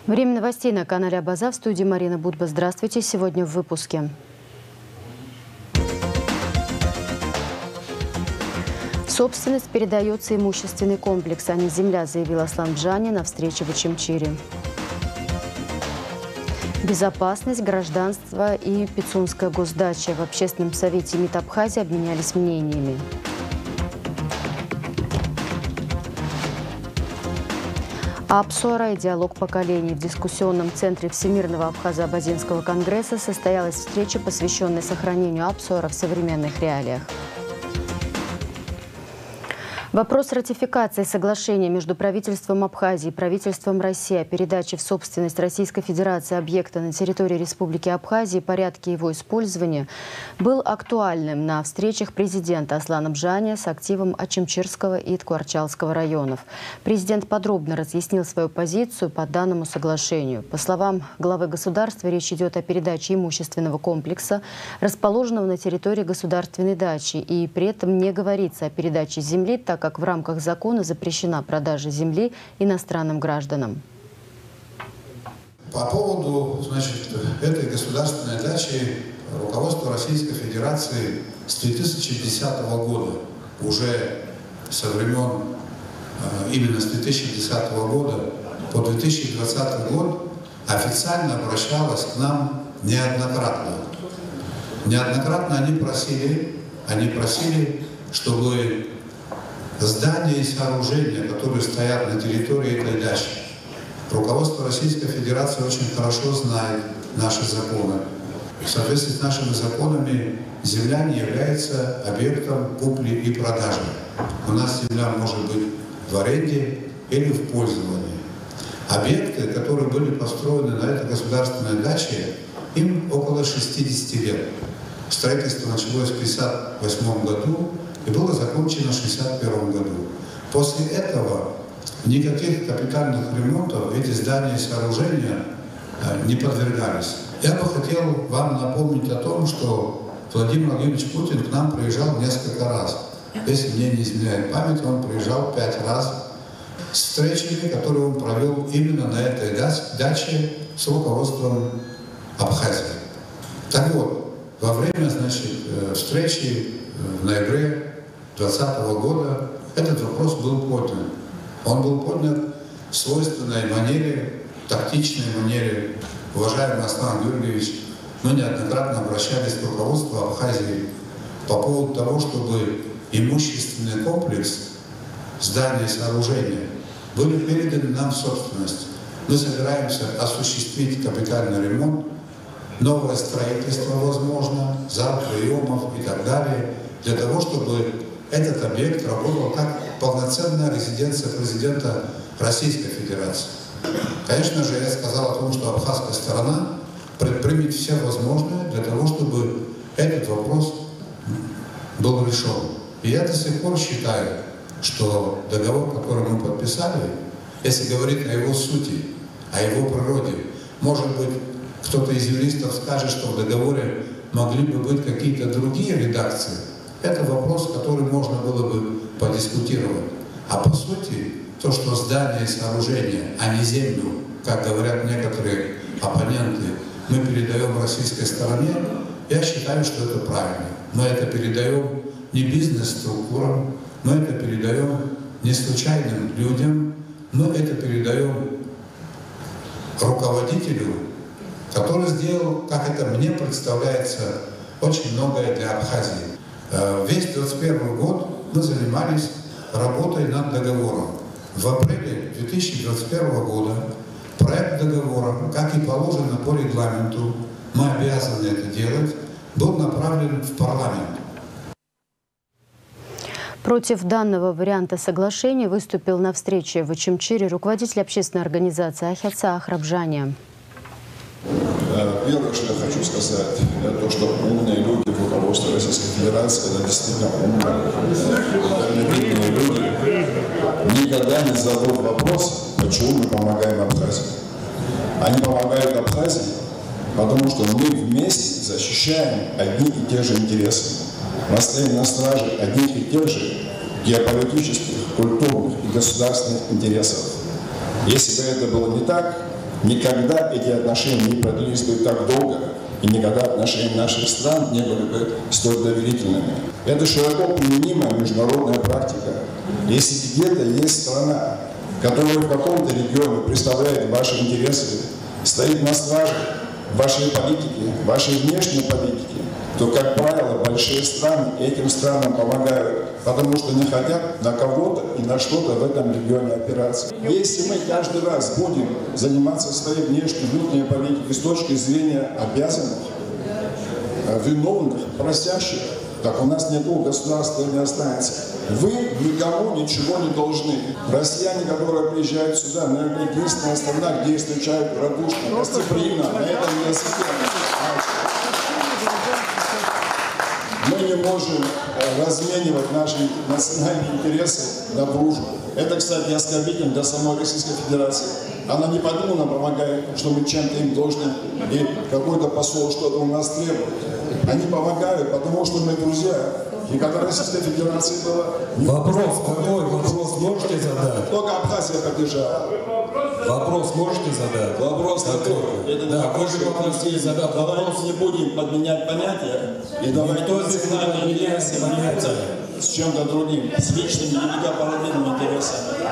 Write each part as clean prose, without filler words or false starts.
Время новостей на канале Абаза. В студии Марина Будба. Здравствуйте. Сегодня в выпуске. В собственность передается имущественный комплекс, а не земля, заявил Аслан Бжани на встрече в Очимчире. Безопасность, гражданство и Пицунская госдача. В Общественном совете МИД Абхазии обменялись мнениями. Апсуара и диалог поколений. В дискуссионном центре Всемирного Абхазо-Абазинского конгресса состоялась встреча, посвященная сохранению Апсуара в современных реалиях. Вопрос ратификации соглашения между правительством Абхазии и правительством России о передаче в собственность Российской Федерации объекта на территории Республики Абхазии и порядке его использования был актуальным на встречах президента Аслана Бжани с активом Очимчирского и Ткварчалского районов. Президент подробно разъяснил свою позицию по данному соглашению. По словам главы государства, речь идет о передаче имущественного комплекса, расположенного на территории государственной дачи, и при этом не говорится о передаче земли, так как в рамках закона запрещена продажа земли иностранным гражданам. По поводу, этой государственной дачи руководство Российской Федерации с 2010 года, уже со времен, именно с 2010 года по 2020 год официально обращалось к нам неоднократно. Неоднократно они просили, чтобы здания и сооружения, которые стоят на территории этой дачи. Руководство Российской Федерации очень хорошо знает наши законы. В соответствии с нашими законами земля не является объектом купли и продажи. У нас земля может быть в аренде или в пользовании. Объекты, которые были построены на этой государственной даче, им около 60 лет. Строительство началось в 1958 году и было закончено в 1961 году. После этого никаких капитальных ремонтов эти здания и сооружения не подвергались. Я бы хотел вам напомнить о том, что Владимир Владимирович Путин к нам приезжал несколько раз. Если мне не изменяет память, он приезжал 5 раз с встречами, которые он провел именно на этой даче с руководством Абхазии. Так вот, во время встречи в ноябре 2020 года этот вопрос был поднят. Он был поднят в свойственной манере, тактичной манере. Уважаемый Аслан Георгиевич, мы неоднократно обращались к руководству Абхазии по поводу того, чтобы имущественный комплекс, здания и сооружения были переданы нам в собственность. Мы собираемся осуществить капитальный ремонт, новое строительство возможно, зал приемов и так далее, для того, чтобы этот объект работал как полноценная резиденция президента Российской Федерации. Конечно же, я сказал о том, что абхазская сторона предпримет все возможное для того, чтобы этот вопрос был решен. И я до сих пор считаю, что договор, который мы подписали, если говорить о его сути, о его природе, может быть, кто-то из юристов скажет, что в договоре могли бы быть какие-то другие редакции. Это вопрос, который можно было бы подискутировать. А по сути, то, что здание и сооружение, а не землю, как говорят некоторые оппоненты, мы передаем российской стороне, я считаю, что это правильно. Мы это передаем не бизнес-структурам, мы это передаем не случайным людям, мы это передаем руководителю, который сделал, как это мне представляется, очень многое для Абхазии. Весь 2021 год мы занимались работой над договором. В апреле 2021 года проект договора, как и положено по регламенту, мы обязаны это делать, был направлен в парламент. Против данного варианта соглашения выступил на встрече в Очимчире руководитель общественной организации Ахятса Ахрабжани. Первое, что я хочу сказать, это то, что умные люди в руководстве Российской Федерации, это действительно умные люди, никогда не задают вопрос, почему мы помогаем Абхазии. Они помогают Абхазии, потому что мы вместе защищаем одни и те же интересы. Мы стоим на страже одних и тех же геополитических, культурных и государственных интересов. Если бы это было не так, никогда эти отношения не продлились бы так долго, и никогда отношения наших стран не были бы столь доверительными. Это широко применимая международная практика. Если где-то есть страна, которая в каком-то регионе представляет ваши интересы, стоит на страже вашей политики, вашей внешней политики, то, как правило, большие страны этим странам помогают, потому что не хотят на кого-то и на что-то в этом регионе опираться. Если мы каждый раз будем заниматься своей внешней, внутренней политикой с точки зрения обязанных, виновных, просящих, так у нас никакого государства не останется. Вы никому ничего не должны. Россияне, которые приезжают сюда, наверное, единственная страна, где встречают радушно, гостеприимно, на этом языке. Мы не можем разменивать наши национальные интересы на дружбу. Это, кстати, оскорбительно для самой Российской Федерации. Она не потому нам помогает, что мы чем-то им должны, и какой-то посол что-то у нас требует. Они помогают, потому что мы друзья. И когда Российская Федерация была... Вопрос можете задать? Только Абхазия поддержала. Вопрос можете задать? Вопрос такой. Да, вы же попросили задать вопрос. Давайте не будем подменять понятия. И давайте национальные интересы с чем-то другим, с личными и многопараллельными интересами.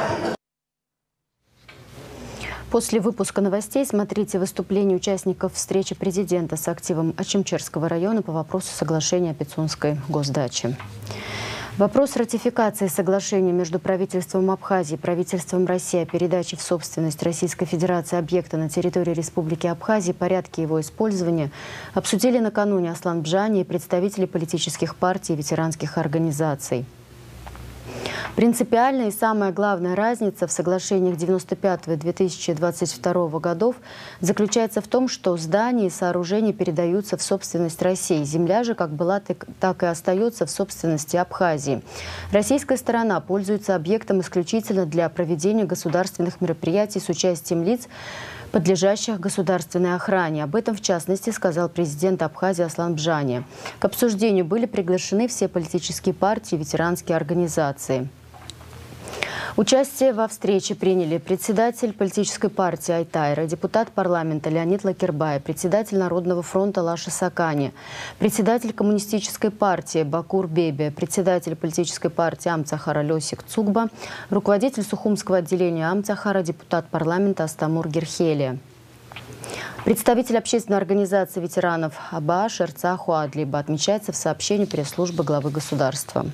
После выпуска новостей смотрите выступление участников встречи президента с активом Очимчерского района по вопросу соглашения о Пицунской госдаче. Вопрос ратификации соглашения между правительством Абхазии и правительством России о передаче в собственность Российской Федерации объекта на территории Республики Абхазия и порядке его использования обсудили накануне Аслан Бжани и представители политических партий и ветеранских организаций. Принципиальная и самая главная разница в соглашениях 1995 и 2022 годов заключается в том, что здания и сооружения передаются в собственность России. Земля же как была, так и остается в собственности Абхазии. Российская сторона пользуется объектом исключительно для проведения государственных мероприятий с участием лиц, подлежащих государственной охране. Об этом, в частности, сказал президент Абхазии Аслан Бжани. К обсуждению были приглашены все политические партии и ветеранские организации. Участие во встрече приняли председатель политической партии Айтайра, депутат парламента Леонид Лакербай, председатель Народного фронта Лаша Сакани, председатель коммунистической партии Бакур Бебе, председатель политической партии Амцахара Лёсик Цугба, руководитель Сухумского отделения Амцахара, депутат парламента Астамур Герхелия. Представитель общественной организации ветеранов Аба Шерца Хуадлиба отмечается в сообщении пресс-службы главы государства.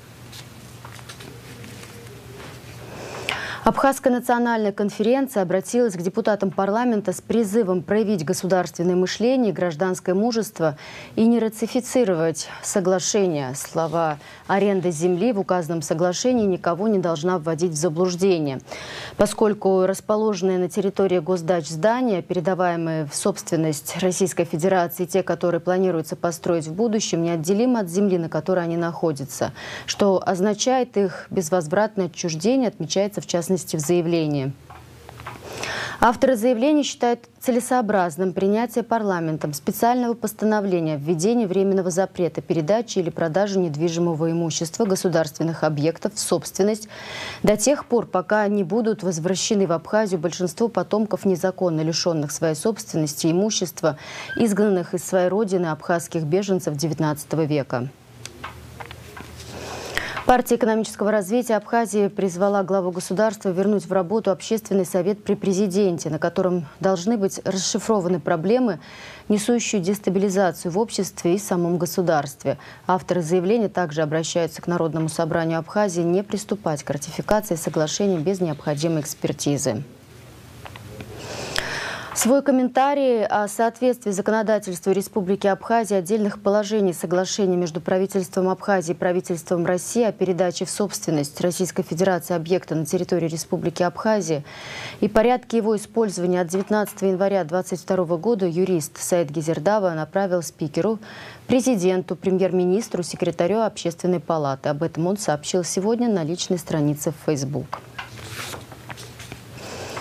Абхазская национальная конференция обратилась к депутатам парламента с призывом проявить государственное мышление, гражданское мужество и не ратифицировать соглашение. Слова «аренда земли» в указанном соглашении никого не должна вводить в заблуждение, поскольку расположенные на территории госдач здания, передаваемые в собственность Российской Федерации, те, которые планируется построить в будущем, неотделимы от земли, на которой они находятся, что означает их безвозвратное отчуждение, отмечается в частности в заявлении. Авторы заявления считают целесообразным принятие парламентом специального постановления о введении временного запрета передачи или продажи недвижимого имущества государственных объектов в собственность до тех пор, пока не будут возвращены в Абхазию большинство потомков незаконно лишенных своей собственности и имущества, изгнанных из своей родины абхазских беженцев XIX века. Партия экономического развития Абхазии призвала главу государства вернуть в работу общественный совет при президенте, на котором должны быть расшифрованы проблемы, несущие дестабилизацию в обществе и самом государстве. Авторы заявления также обращаются к Народному собранию Абхазии не приступать к ратификации соглашения без необходимой экспертизы. Свой комментарий о соответствии законодательству Республики Абхазия отдельных положений соглашения между правительством Абхазии и правительством России о передаче в собственность Российской Федерации объекта на территории Республики Абхазия и порядке его использования от 19 января 2022 года юрист Саид Гизердава направил спикеру, президенту, премьер-министру, секретарю Общественной палаты. Об этом он сообщил сегодня на личной странице в Facebook. В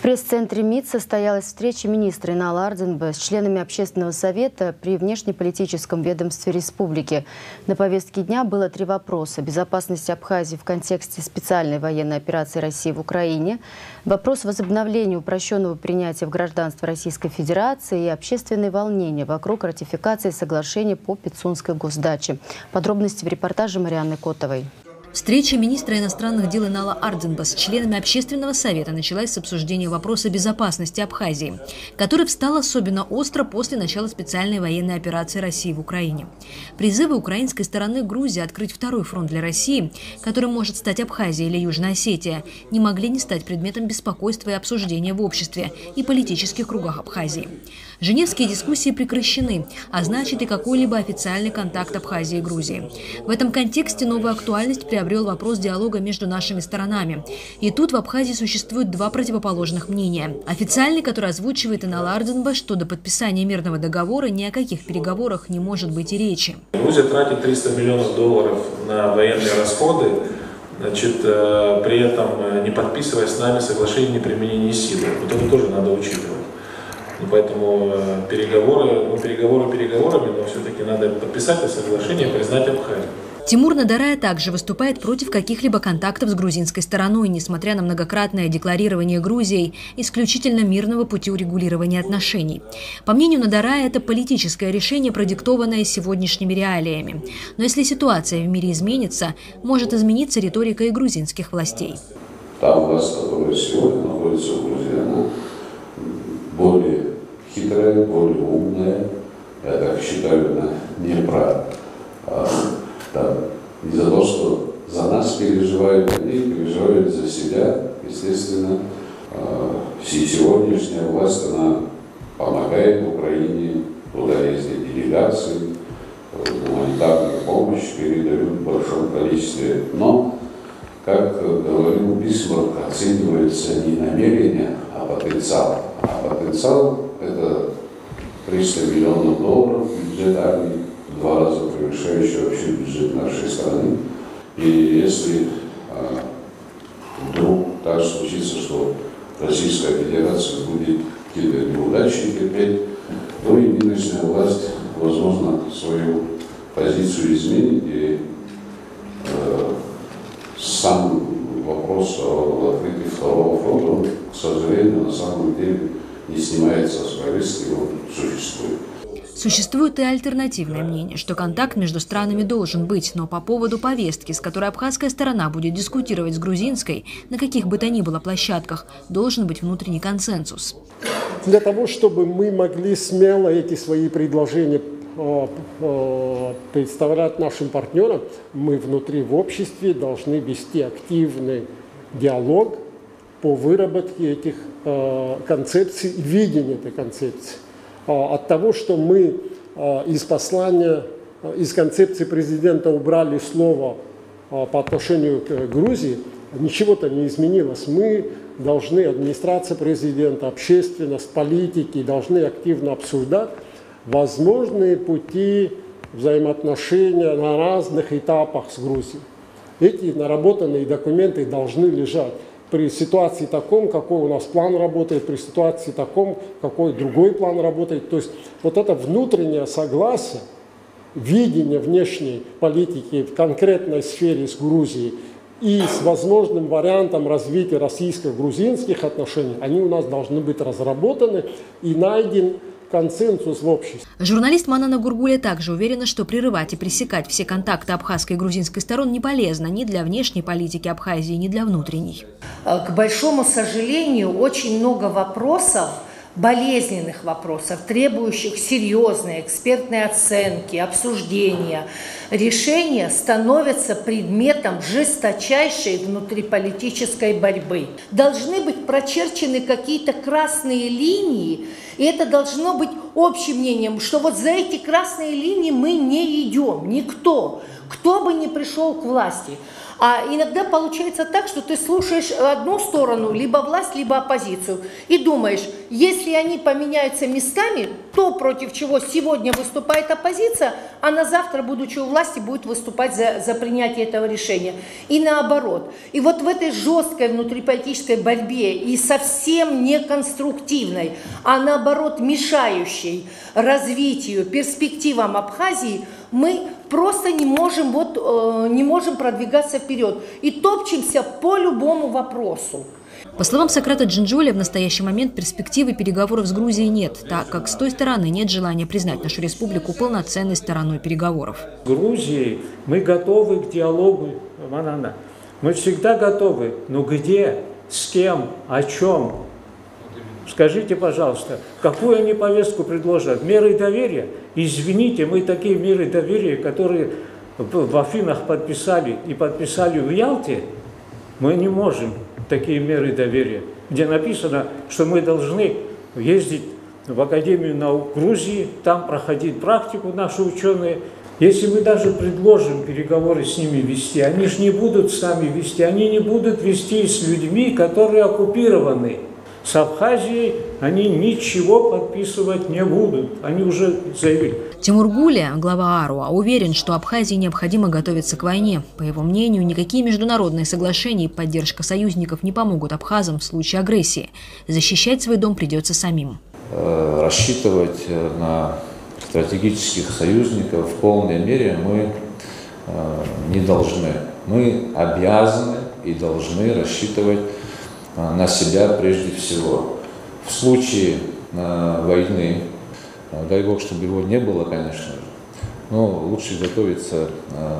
В пресс-центре МИД состоялась встреча министра Инала Арденбе с членами Общественного совета при внешнеполитическом ведомстве республики. На повестке дня было 3 вопроса: безопасность Абхазии в контексте специальной военной операции России в Украине, вопрос возобновления упрощенного принятия в гражданство Российской Федерации и общественные волнения вокруг ратификации соглашения по Пицунской госдаче. Подробности в репортаже Марианны Котовой. Встреча министра иностранных дел Инала Арденбе с членами Общественного совета началась с обсуждения вопроса безопасности Абхазии, который встал особенно остро после начала специальной военной операции России в Украине. Призывы украинской стороны Грузии открыть второй фронт для России, которым может стать Абхазия или Южная Осетия, не могли не стать предметом беспокойства и обсуждения в обществе и политических кругах Абхазии. Женевские дискуссии прекращены, а значит и какой-либо официальный контакт Абхазии и Грузии. В этом контексте новую актуальность приобрел вопрос диалога между нашими сторонами. И тут в Абхазии существует 2 противоположных мнения. Официальный, который озвучивает Инала Арденбе, что до подписания мирного договора ни о каких переговорах не может быть и речи. Грузия тратит $300 миллионов на военные расходы, при этом не подписывая с нами соглашение о неприменении силы. Вот это тоже надо учитывать. Поэтому переговоры переговорами, но все-таки надо подписать это соглашение и признать Абхазию. Тимур Надарая также выступает против каких-либо контактов с грузинской стороной, несмотря на многократное декларирование Грузией исключительно мирного пути урегулирования отношений. По мнению Надарая, это политическое решение, продиктованное сегодняшними реалиями. Но если ситуация в мире изменится, может измениться риторика и грузинских властей. Та власть, которая сегодня находится в Грузии, она более хитрая, более умная, я так считаю, она не про из-за того, что за нас переживают, они переживают за себя, естественно. Сегодняшняя власть, она помогает Украине, туда ездят делегации, гуманитарную помощь передают в большом количестве. Но, как говорил Бисмарк, оценивается не намерение, а потенциал. А потенциал – это $300 миллионов бюджет армии, в 2 раза превышающий вообще бюджет нашей страны. И если вдруг так случится, что Российская Федерация будет какие-то неудачи терпеть, то и нынешняя власть, возможно, свою позицию изменит. И сам вопрос о открытии второго фронта, он, к сожалению, на самом деле не снимается с повестки, он существует. Существует и альтернативное мнение, что контакт между странами должен быть, но по поводу повестки, с которой абхазская сторона будет дискутировать с грузинской, на каких бы то ни было площадках, должен быть внутренний консенсус. Для того, чтобы мы могли смело эти свои предложения представлять нашим партнерам, мы внутри в обществе должны вести активный диалог по выработке этих концепций и видения этой концепции. От того, что мы из послания, из концепции президента убрали слово по отношению к Грузии, ничего-то не изменилось. Мы должны, администрация президента, общественность, политики, должны активно обсуждать возможные пути взаимоотношения на разных этапах с Грузией. Эти наработанные документы должны лежать. При ситуации таком, какой у нас план работает, при ситуации таком, какой другой план работает. То есть вот это внутреннее согласие, видение внешней политики в конкретной сфере с Грузией и с возможным вариантом развития российско-грузинских отношений, они у нас должны быть разработаны и найден консенсус в обществе. Журналист Манана Гургуля также уверена, что прерывать и пресекать все контакты абхазской и грузинской сторон не полезно ни для внешней политики Абхазии, ни для внутренней. К большому сожалению, очень много вопросов, болезненных вопросов, требующих серьезной экспертной оценки, обсуждения, решения становятся предметом жесточайшей внутриполитической борьбы. Должны быть прочерчены какие-то красные линии, и это должно быть общим мнением, что вот за эти красные линии мы не идем, никто, кто бы ни пришел к власти. А иногда получается так, что ты слушаешь одну сторону, либо власть, либо оппозицию, и думаешь, если они поменяются местами, то против чего сегодня выступает оппозиция, а на завтра, будучи у власти, будет выступать за принятие этого решения. И наоборот. И вот в этой жесткой внутриполитической борьбе и совсем не конструктивной, а наоборот мешающей развитию, перспективам Абхазии, мы просто не можем продвигаться вперед и топчемся по любому вопросу. По словам Сократа Джинджоли, в настоящий момент перспективы переговоров с Грузией нет, так как с той стороны нет желания признать нашу республику полноценной стороной переговоров. С Грузией мы готовы к диалогу, Манана. Мы всегда готовы. Но где, с кем, о чем? Скажите, пожалуйста, какую они повестку предложат? Меры доверия? Извините, мы такие меры доверия, которые в Афинах подписали и подписали в Ялте, мы не можем такие меры доверия, где написано, что мы должны ездить в Академию наук Грузии, там проходить практику наши ученые. Если мы даже предложим переговоры с ними вести, они же не будут сами вести, они не будут вести с людьми, которые оккупированы. С Абхазией они ничего подписывать не будут, они уже заявили. Тимур Гулия, глава АРУА, уверен, что Абхазии необходимо готовиться к войне. По его мнению, никакие международные соглашения и поддержка союзников не помогут абхазам в случае агрессии. Защищать свой дом придется самим. Рассчитывать на стратегических союзников в полной мере мы не должны. Мы обязаны и должны рассчитывать на себя прежде всего. В случае войны, дай Бог, чтобы его не было, конечно же, но лучше готовиться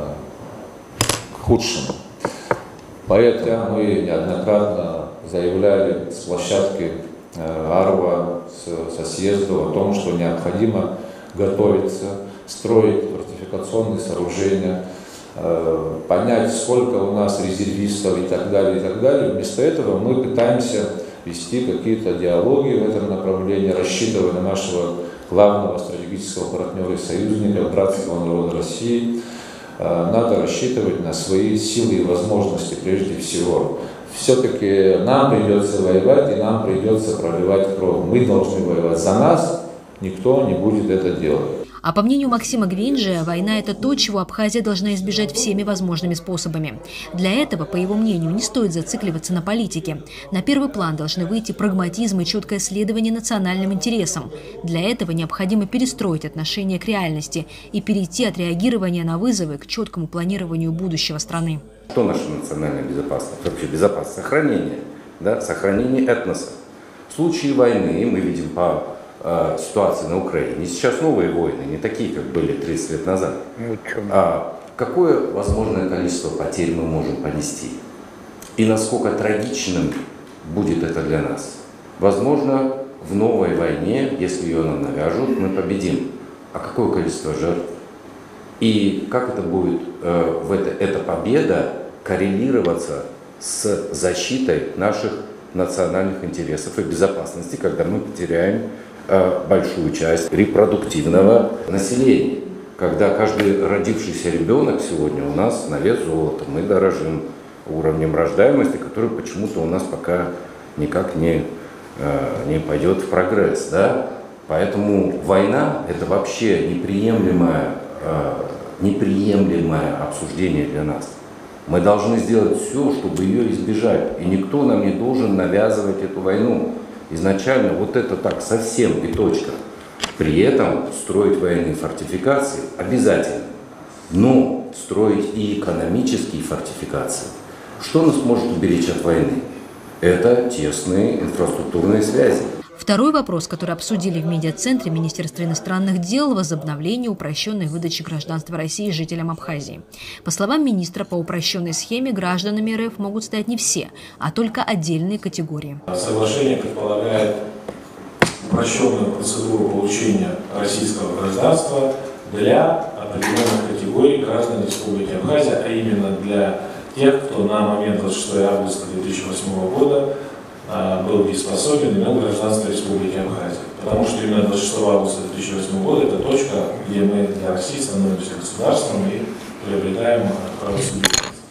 к худшему. Поэтому мы неоднократно заявляли с площадки АРУА, со съездов о том, что необходимо готовиться, строить фортификационные сооружения, понять, сколько у нас резервистов и так далее, и так далее. Вместо этого мы пытаемся вести какие-то диалоги в этом направлении, рассчитывая на нашего главного стратегического партнера и союзника, братского народа России. Надо рассчитывать на свои силы и возможности прежде всего. Все-таки нам придется воевать, и нам придется проливать кровь. Мы должны воевать за нас, никто не будет это делать. А по мнению Максима Гвинджия, война – это то, чего Абхазия должна избежать всеми возможными способами. Для этого, по его мнению, не стоит зацикливаться на политике. На первый план должны выйти прагматизм и четкое следование национальным интересам. Для этого необходимо перестроить отношение к реальности и перейти от реагирования на вызовы к четкому планированию будущего страны. Что наша национальная безопасность? Вообще безопасность, сохранение, да? Сохранение этноса. В случае войны мы видим по ситуации на Украине. Сейчас новые войны, не такие, как были 30 лет назад. Какое возможное количество потерь мы можем понести? И насколько трагичным будет это для нас? Возможно, в новой войне, если ее нам навяжут, мы победим. А какое количество жертв? И как это будет, эта победа коррелироваться с защитой наших национальных интересов и безопасности, когда мы потеряем большую часть репродуктивного населения. Когда каждый родившийся ребенок сегодня у нас на вес золота, мы дорожим уровнем рождаемости, который почему-то у нас пока никак не пойдет в прогресс. Да? Поэтому война – это вообще неприемлемое обсуждение для нас. Мы должны сделать все, чтобы ее избежать. И никто нам не должен навязывать эту войну. Изначально вот это так, совсем и точка. При этом строить военные фортификации обязательно. Но строить и экономические фортификации. Что нас может уберечь от войны? Это тесные инфраструктурные связи. Второй вопрос, который обсудили в медиацентре Министерства иностранных дел – возобновление упрощенной выдачи гражданства России жителям Абхазии. По словам министра, по упрощенной схеме гражданами РФ могут стать не все, а только отдельные категории. Соглашение предполагает упрощенную процедуру получения российского гражданства для определенных категорий граждан Республики Абхазия, а именно для тех, кто на момент 26 августа 2008 года был дееспособен и имел гражданство Республики Абхазия. Потому что именно 26 августа 2008 года это точка, где мы для России становимся государством и приобретаем правосубъектность.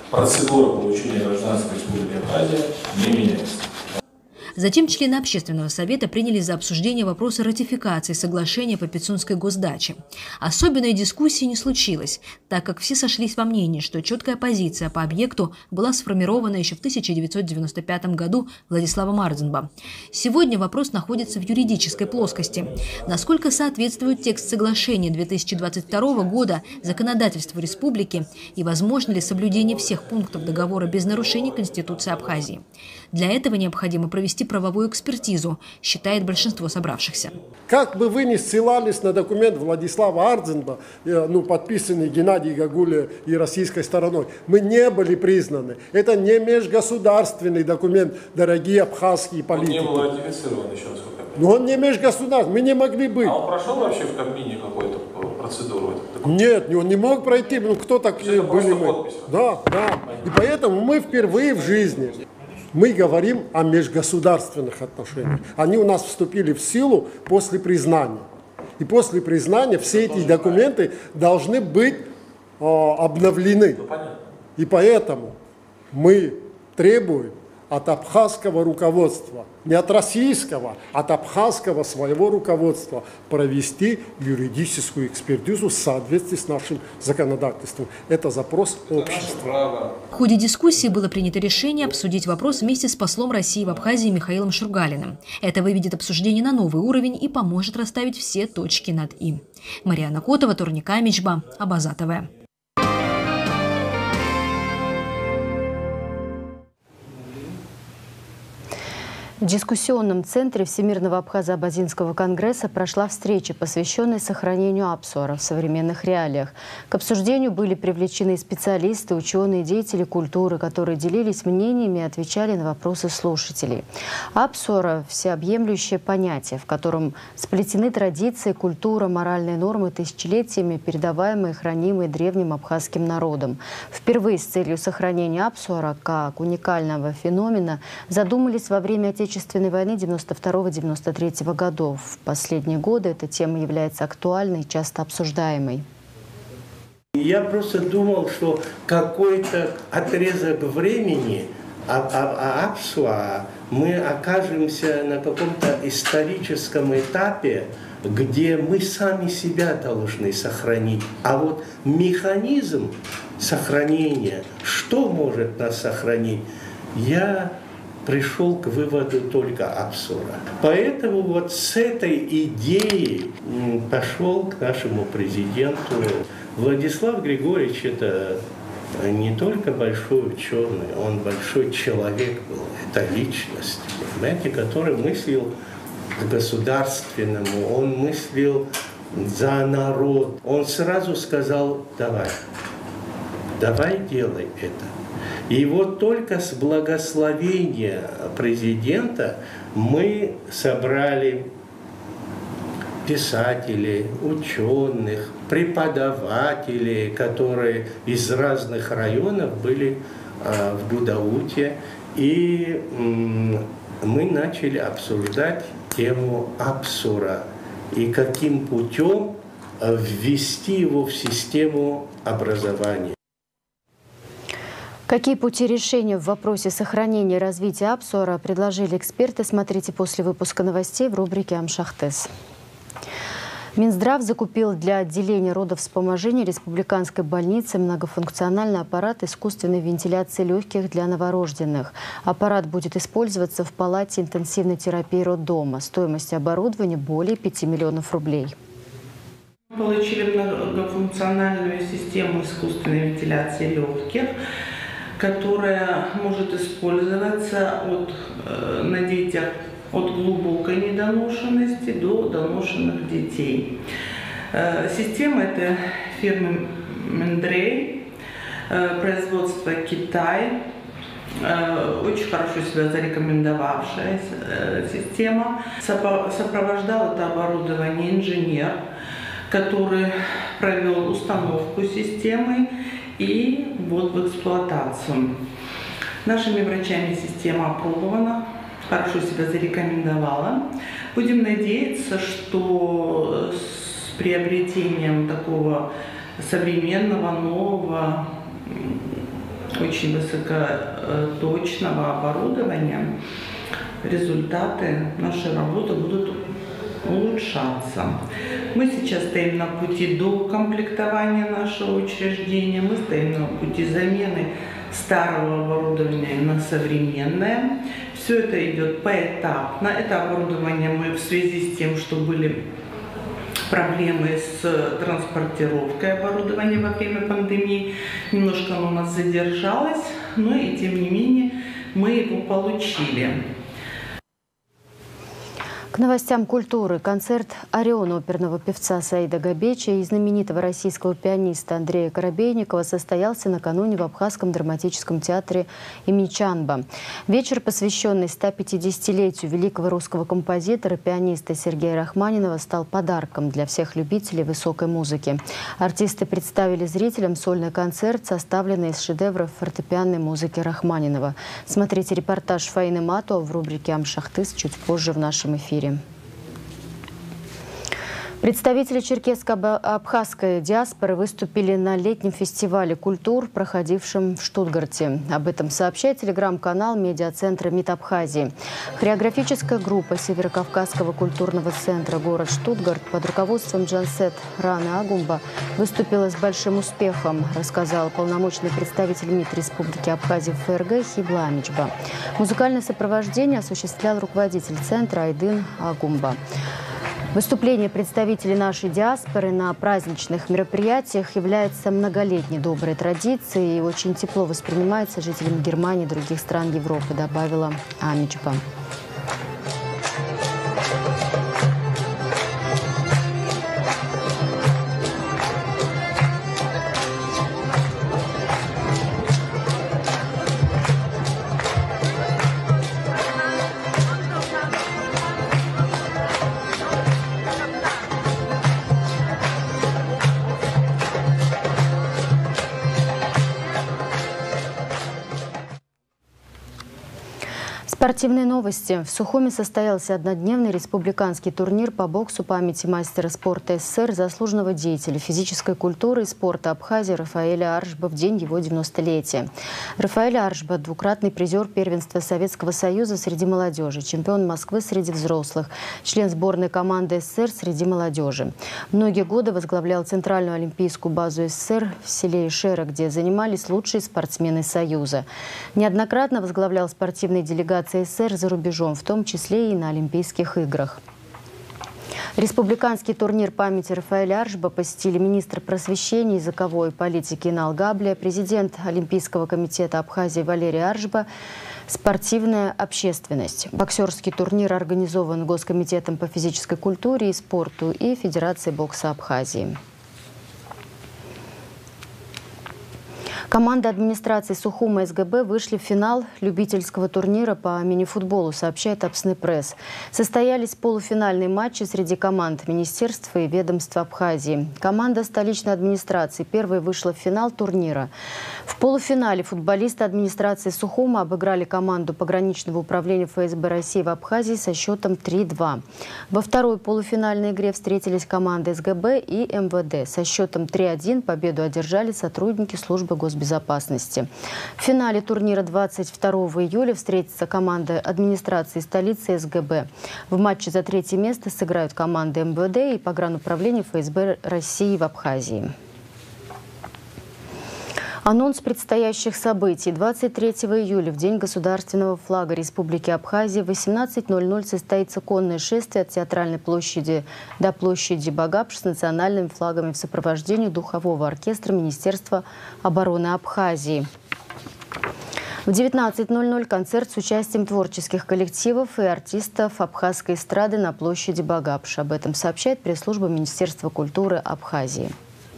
процедура получения гражданства Республики Абхазия не меняется. Затем члены Общественного совета приняли за обсуждение вопроса ратификации соглашения по Пицунской госдаче. Особенной дискуссии не случилось, так как все сошлись во мнении, что четкая позиция по объекту была сформирована еще в 1995 году Владиславом Арденбо. Сегодня вопрос находится в юридической плоскости. Насколько соответствует текст соглашения 2022 года законодательству республики и возможно ли соблюдение всех пунктов договора без нарушения Конституции Абхазии? Для этого необходимо провести правовую экспертизу, считает большинство собравшихся. Как бы вы ни ссылались на документ Владислава Арденбо, подписанный Геннадием Гагуле и российской стороной, мы не были признаны. Это не межгосударственный документ, дорогие абхазские политики. Он не был ратифицирован еще, насколько я понимаю. Но он не межгосударственный, мы не могли быть. А он прошел вообще в Кабмине какую-то процедуру? Нет, он не мог пройти, кто такие были мы. Подпись. Да. И поэтому мы впервые в жизни мы говорим о межгосударственных отношениях. Они у нас вступили в силу после признания. И после признания все эти документы должны быть обновлены. И поэтому мы требуем от абхазского руководства, не от российского, от абхазского своего руководства провести юридическую экспертизу в соответствии с нашим законодательством. Это запрос общества. В ходе дискуссии было принято решение обсудить вопрос вместе с послом России в Абхазии Михаилом Шургалиным. Это выведет обсуждение на новый уровень и поможет расставить все точки над «и». Марьяна Котова, Турника Амичба, Абаза ТВ. В дискуссионном центре Всемирного Абхазо-Абазинского конгресса прошла встреча, посвященная сохранению Апсуара в современных реалиях. К обсуждению были привлечены специалисты, ученые, деятели культуры, которые делились мнениями и отвечали на вопросы слушателей. Апсуара – всеобъемлющее понятие, в котором сплетены традиции, культура, моральные нормы, тысячелетиями передаваемые и хранимые древним абхазским народом. Впервые с целью сохранения Апсуара как уникального феномена задумались во время Отечественной войны 92-93 годов. В последние годы эта тема является актуальной и часто обсуждаемой. Я просто думал, что какой-то отрезок времени Апсуа мы окажемся на каком-то историческом этапе, где мы сами себя должны сохранить. А вот механизм сохранения, что может нас сохранить, я пришел к выводу только Апсуара. Поэтому вот с этой идеей пошел к нашему президенту. Владислав Григорьевич – это не только большой ученый, он большой человек был, это личность, понимаете, который мыслил государственному, он мыслил за народ. Он сразу сказал: давай делай это. И вот только с благословения президента мы собрали писателей, ученых, преподавателей, которые из разных районов были в Гудауте. И мы начали обсуждать тему Апсуара и каким путем ввести его в систему образования. Какие пути решения в вопросе сохранения и развития Апсуара предложили эксперты, смотрите после выпуска новостей в рубрике «Амшахтес». Минздрав закупил для отделения родовспоможения республиканской больницы многофункциональный аппарат искусственной вентиляции легких для новорожденных. Аппарат будет использоваться в палате интенсивной терапии роддома. Стоимость оборудования более 5 миллионов рублей. Мы получили многофункциональную систему искусственной вентиляции легких, которая может использоваться на детях от глубокой недоношенности до доношенных детей. Система эта фирмы Мендрей, производство Китай, очень хорошо себя зарекомендовавшая система. Сопровождал это оборудование инженер, который провел установку системы и ввод в эксплуатацию. Нашими врачами система опробована, хорошо себя зарекомендовала. Будем надеяться, что с приобретением такого современного, нового очень высокоточного оборудования, результаты нашей работы будут улучшаться. Мы сейчас стоим на пути докомплектования нашего учреждения, мы стоим на пути замены старого оборудования на современное. Все это идет поэтапно. Это оборудование мы в связи с тем, что были проблемы с транспортировкой оборудования во время пандемии, немножко оно у нас задержалось, но и тем не менее мы его получили. К новостям культуры. Концерт «Орион» оперного певца Саида Габеча и знаменитого российского пианиста Андрея Коробейникова состоялся накануне в Абхазском драматическом театре имени Чанба. Вечер, посвященный 150-летию великого русского композитора и пианиста Сергея Рахманинова, стал подарком для всех любителей высокой музыки. Артисты представили зрителям сольный концерт, составленный из шедевров фортепианной музыки Рахманинова. Смотрите репортаж Фаины Матуа в рубрике «Амшахтыс» чуть позже в нашем эфире. Представители черкесско-абхазской диаспоры выступили на летнем фестивале культур, проходившем в Штутгарте. Об этом сообщает телеграм-канал медиацентра МИД Абхазии. Хореографическая группа Северокавказского культурного центра «Город Штутгарт» под руководством Джансет Раны Агумба выступила с большим успехом, рассказал полномочный представитель МИД Республики Абхазия в ФРГ Хибла Амичба. Музыкальное сопровождение осуществлял руководитель центра Айдын Агумба. Выступление представителей нашей диаспоры на праздничных мероприятиях является многолетней доброй традицией и очень тепло воспринимается жителями Германии и других стран Европы, добавила Амичба. Спортивные новости. В Сухуми состоялся однодневный республиканский турнир по боксу памяти мастера спорта СССР, заслуженного деятеля физической культуры и спорта Абхазии Рафаэля Аршба в день его 90-летия. Рафаэль Аршба – двукратный призер первенства Советского Союза среди молодежи, чемпион Москвы среди взрослых, член сборной команды СССР среди молодежи. Многие годы возглавлял Центральную олимпийскую базу СССР в селе Ишера, где занимались лучшие спортсмены Союза. Неоднократно возглавлял спортивные делегации СССР за рубежом, в том числе и на Олимпийских играх. Республиканский турнир памяти Рафаэля Аршба посетили министр просвещения, языковой политики Инал Габлия, президент Олимпийского комитета Абхазии Валерий Аршба, спортивная общественность. Боксерский турнир организован Госкомитетом по физической культуре и спорту и Федерацией бокса Абхазии. Команда администрации Сухума СГБ вышли в финал любительского турнира по мини-футболу, сообщает Апсны пресс. Состоялись полуфинальные матчи среди команд министерства и ведомства Абхазии. Команда столичной администрации первой вышла в финал турнира. В полуфинале футболисты администрации Сухума обыграли команду пограничного управления ФСБ России в Абхазии со счетом 3-2. Во второй полуфинальной игре встретились команды СГБ и МВД. Со счетом 3-1 победу одержали сотрудники службы госбезопасности. В финале турнира 22 июля встретится команда администрации столицы СГБ. В матче за третье место сыграют команды МВД и погрануправления ФСБ России в Абхазии. Анонс предстоящих событий. 23 июля, в день государственного флага Республики Абхазия, в 18:00 состоится конное шествие от Театральной площади до площади Багапш с национальными флагами в сопровождении духового оркестра Министерства обороны Абхазии. В 19:00 концерт с участием творческих коллективов и артистов абхазской эстрады на площади Багапш. Об этом сообщает пресс-служба Министерства культуры Абхазии.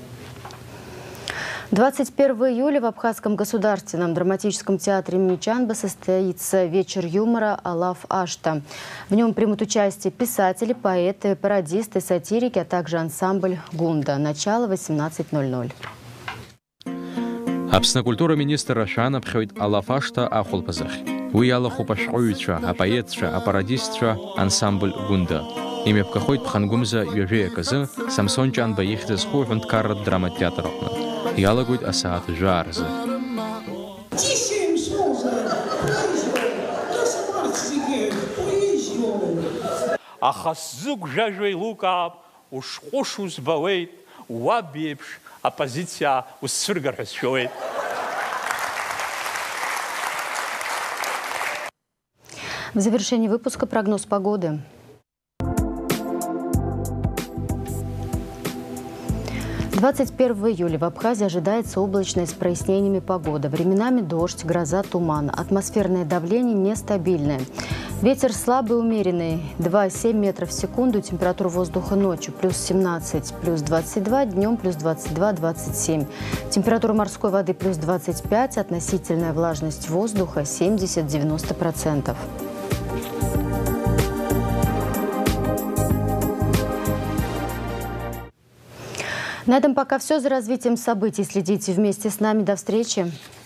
21 июля в Абхазском государственном драматическом театре имени Чанба состоится вечер юмора «Алаф Ашта». В нем примут участие писатели, поэты, пародисты, сатирики, а также ансамбль «Гунда». Начало 18:00. Апсны культура министра Шана пхойт «Алаф Ашта» ахулпазах. Уяла хупашуюча, апоетша, апарадистша, ансамбль «Гунда». Имя пхойт пхангумза южея казы, Самсон Чанба ихтез хуфунт каррат драма театр. Ялагуд асаат жарзы. аха сзыгәжәажәо еилукаап, ушҟәышу збауеит, уаб иеиԥш оппозиция усцәыргар ҳәа сшәауеит. В завершении выпуска прогноз погоды. – 21 июля в Абхазии ожидается облачная с прояснениями погода. Временами дождь, гроза, туман. Атмосферное давление нестабильное. Ветер слабый, умеренный, 2,7 метров в секунду. Температура воздуха ночью плюс 17, плюс 22, днем плюс 22, 27. Температура морской воды плюс 25, относительная влажность воздуха 70-90%. На этом пока все. За развитием событий следите вместе с нами. До встречи.